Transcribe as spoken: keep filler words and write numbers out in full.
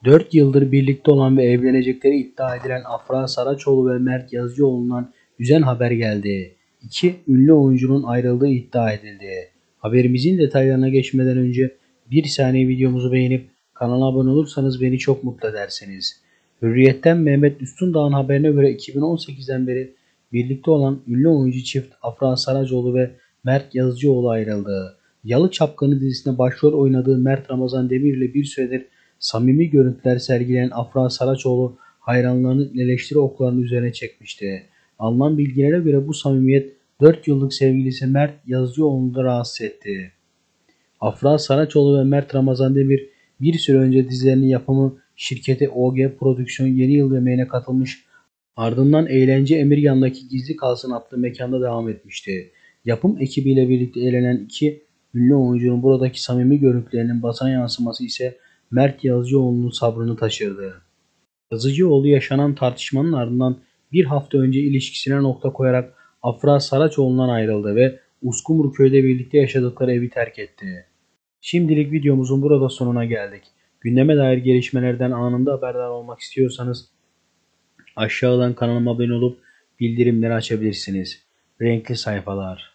dört yıldır birlikte olan ve evlenecekleri iddia edilen Afra Saraçoğlu ve Mert Yazıcıoğlu'ndan güzel haber geldi. İki ünlü oyuncunun ayrıldığı iddia edildi. Haberimizin detaylarına geçmeden önce bir saniye videomuzu beğenip kanala abone olursanız beni çok mutlu edersiniz. Hürriyet'ten Mehmet Üstündağ'ın haberine göre iki bin on sekizden beri birlikte olan ünlü oyuncu çift Afra Saraçoğlu ve Mert Yazıcıoğlu ayrıldı. Yalı Çapkını dizisinde başrol oynadığı Mert Ramazan Demir ile bir süredir samimi görüntüler sergileyen Afra Saraçoğlu hayranlarının eleştiri oklarını üzerine çekmişti. Alınan bilgilere göre bu samimiyet dört yıllık sevgilisi Mert Yazıcıoğlu'nu da rahatsız etti. Afra Saraçoğlu ve Mert Ramazan Demir bir süre önce dizilerinin yapımı şirketi O G Prodüksiyon yeni yıl yemeğine katılmış, ardından Eğlence Emirgan'daki Gizli Kalsın adlı mekanda devam etmişti. Yapım ekibiyle birlikte eğlenen iki ünlü oyuncunun buradaki samimi görüntülerinin basına yansıması ise Mert Yazıcıoğlu'nun sabrını taşırdı. Yazıcıoğlu yaşanan tartışmanın ardından bir hafta önce ilişkisine nokta koyarak Afra Saraçoğlu'ndan ayrıldı ve Uskumruköy'de birlikte yaşadıkları evi terk etti. Şimdilik videomuzun burada sonuna geldik. Gündeme dair gelişmelerden anında haberdar olmak istiyorsanız aşağıdan kanalıma abone olup bildirimleri açabilirsiniz. Renkli sayfalar.